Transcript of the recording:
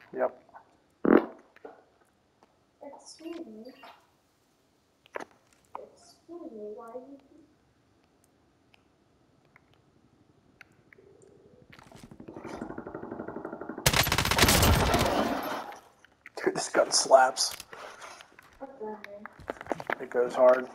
Yep. Excuse me. Excuse me, why you Dude, this gun slaps. what the hell? It goes hard.